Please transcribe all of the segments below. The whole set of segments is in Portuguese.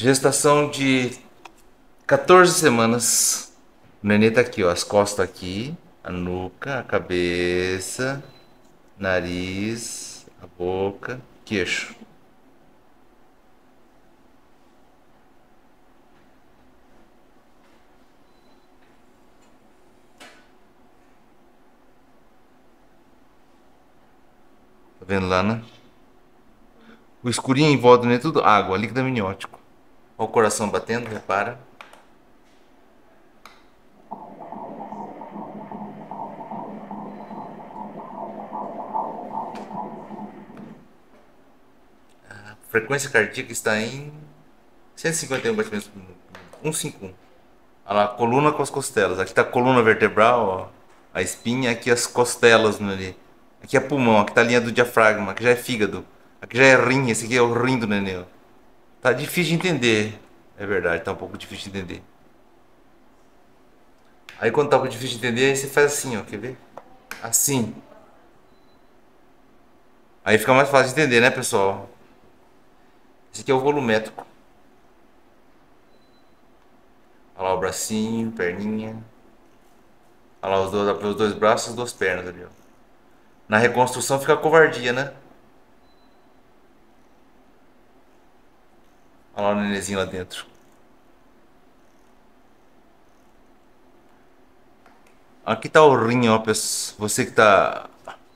Gestação de 14 semanas. O nenê tá aqui, ó. As costas aqui, a nuca, a cabeça, nariz, a boca, queixo. Tá vendo lá, né? O escurinho em volta do nenê, tudo água, líquido amniótico. Olha o coração batendo, repara. A frequência cardíaca está em 151 batimentos por minuto. 151. Olha lá, a coluna com as costelas. Aqui tá a coluna vertebral, ó. A espinha, aqui as costelas no nenê. Aqui é pulmão, aqui tá a linha do diafragma, aqui já é fígado. Aqui já é rim, esse aqui é o rim do nenê, ó. Tá difícil de entender. É verdade, tá um pouco difícil de entender. Aí quando tá um pouco difícil de entender, aí você faz assim, ó, quer ver? Assim. Aí fica mais fácil de entender, né, pessoal? Esse aqui é o volumétrico. Olha lá o bracinho, perninha. Olha lá os dois braços e as duas pernas ali, ó. Na reconstrução fica a covardia, né? Olha lá o nenenzinho lá dentro. Aqui tá o rim, ó, pessoal. Você que tá...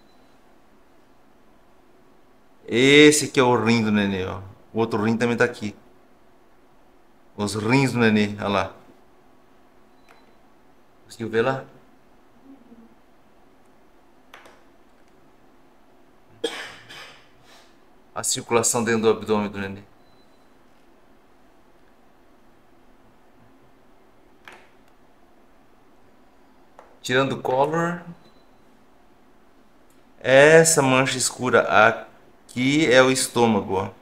Esse aqui é o rim do nenê, ó. O outro rim também tá aqui. Os rins do nenê, olha lá. Conseguiu ver lá? A circulação dentro do abdômen do nenê. Tirando o color. Essa mancha escura aqui é o estômago, ó.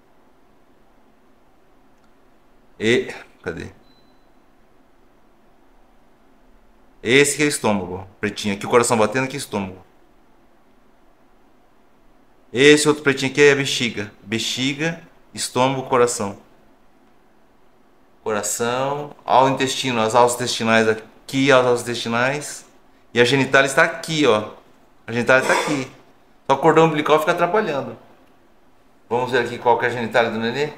Cadê? Esse que é o estômago, ó. Pretinho. Aqui o coração batendo, aqui o estômago. Esse outro pretinho aqui é a bexiga. Bexiga, estômago, coração. Coração, ao intestino, as alças intestinais aqui, as alças intestinais. E a genitália está aqui, ó. A genitália está aqui. Só o cordão umbilical fica atrapalhando. Vamos ver aqui qual que é a genitália do nenê.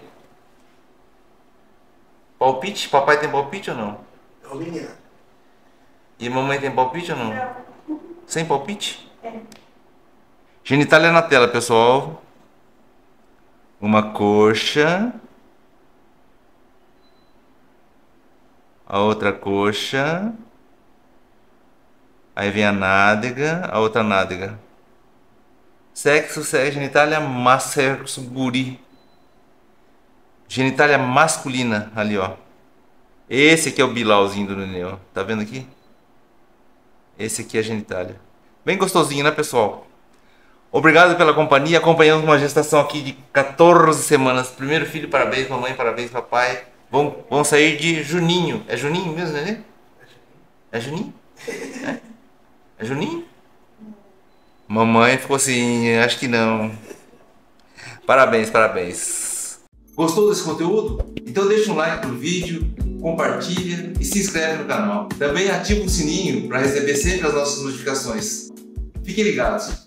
Palpite? Papai tem palpite ou não? Não, menina. E mamãe tem palpite ou não? Sem palpite? Genitália na tela, pessoal. Uma coxa. A outra coxa. Aí vem a nádega, a outra nádega. Sexo, genitália, sexo, guri. Genitália masculina, ali, ó. Esse aqui é o bilauzinho do nenê, ó. Tá vendo aqui? Esse aqui é a genitália. Bem gostosinho, né, pessoal? Obrigado pela companhia. Acompanhamos uma gestação aqui de 14 semanas. Primeiro filho, parabéns, mamãe, parabéns, papai. Vão sair de Juninho. É Juninho mesmo, nenê? É Juninho? É? É Juninho? Mamãe ficou assim, acho que não. Parabéns, parabéns. Gostou desse conteúdo? Então deixa um like no vídeo, compartilha e se inscreve no canal. Também ativa o sininho para receber sempre as nossas notificações. Fiquem ligados.